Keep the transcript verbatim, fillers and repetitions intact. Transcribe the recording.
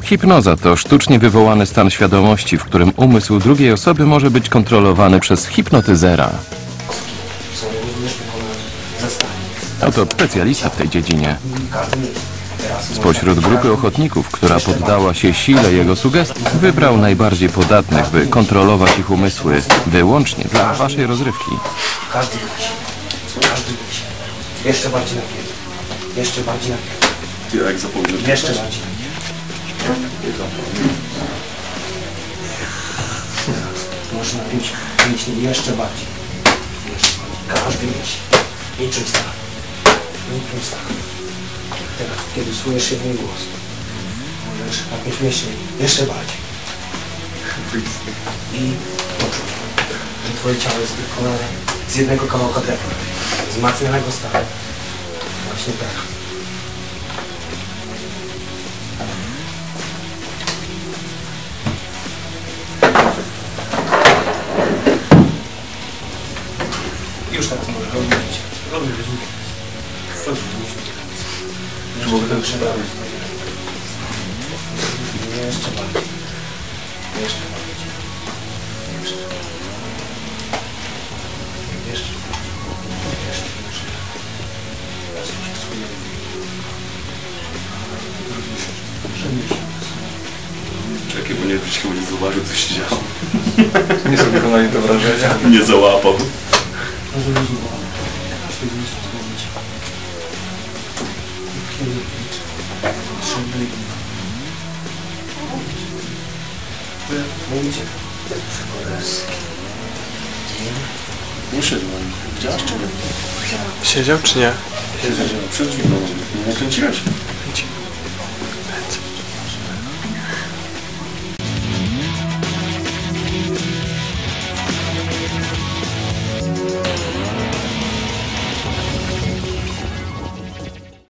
Hipnoza to sztucznie wywołany stan świadomości, w którym umysł drugiej osoby może być kontrolowany przez hipnotyzera. Oto specjalista w tej dziedzinie. Spośród grupy ochotników, która poddała się sile jego sugestii, wybrał najbardziej podatnych, by kontrolować ich umysły, wyłącznie dla waszej rozrywki. Każdy musi. Każdy musi. Jeszcze bardziej napięty. Jeszcze bardziej napięty. Jak zapomniałem. Jeszcze bardziej napięty. Można napiąć mięśnie jeszcze bardziej. Jeszcze bardziej. Każdy musi. Niczym tak. Niczym tak. Teraz, kiedy słyszysz mój głos, możesz napiąć mięśnie jeszcze bardziej. I poczuć, że twoje ciało jest wykonane z jednego kawałka drewna, wzmacnianego stanu. Właśnie tak. Już teraz możesz robić. Robić wyżynkę. Robić wyżynkę. Czy mogę tak przebrać? Jeszcze bardziej. Jeszcze bardziej. Jeszcze. Jeszcze. Jeszcze. Jeszcze. Czekaj, bo nie, chyba nie zauważył, co się działo. Nie zrobiło na nie to wrażenia. Nie załapał. Mówicie? Nie szedł na nich. Widziałeś czy nie? Siedział czy nie? Siedział przed drzwi. Nie nakręciłeś?